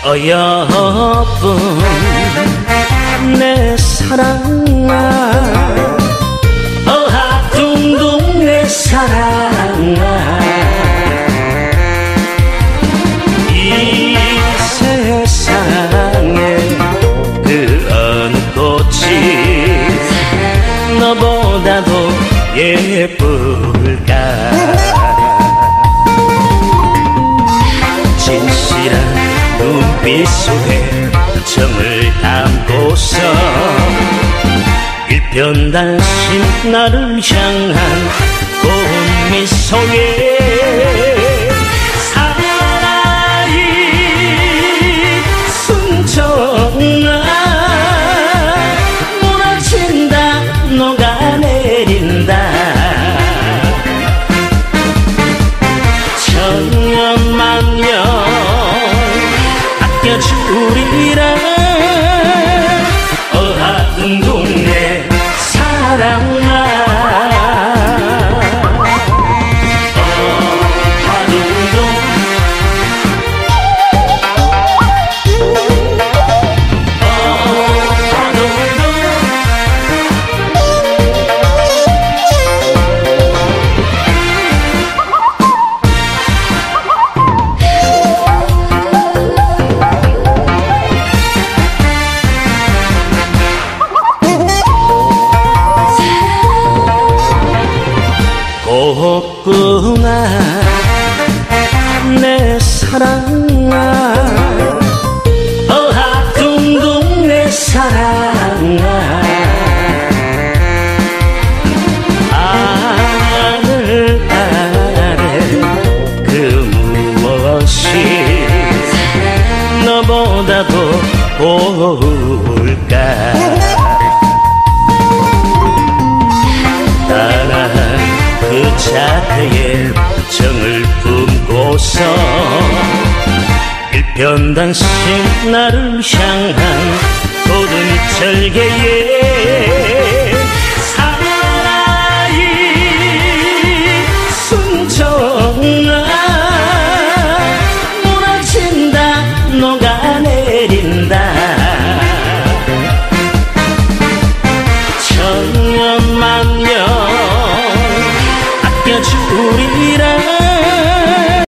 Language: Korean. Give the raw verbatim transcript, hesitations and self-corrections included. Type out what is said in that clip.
어여쁜 내 사랑아, 어하둥둥 내 사랑아, 이 세상에 그 어느 꽃이 너보다도 예쁠까. 진실한 눈빛 속에 정을 담고서 일편단심 나를 향한 고운 미소에 사나이 순정아, 몰아친다 녹아내린다. 천년만년 아껴주리라 어하둥둥 내 사랑아. 곱구나 내 사랑아, 어하둥둥 내 사랑아, 하늘 아래 그 무엇이 너보다도 고울까. 그 자태에 정을 품고서 일편단심 나를 향한 고든 절개에 사나이 순정아, 몰아친다 녹아내린다.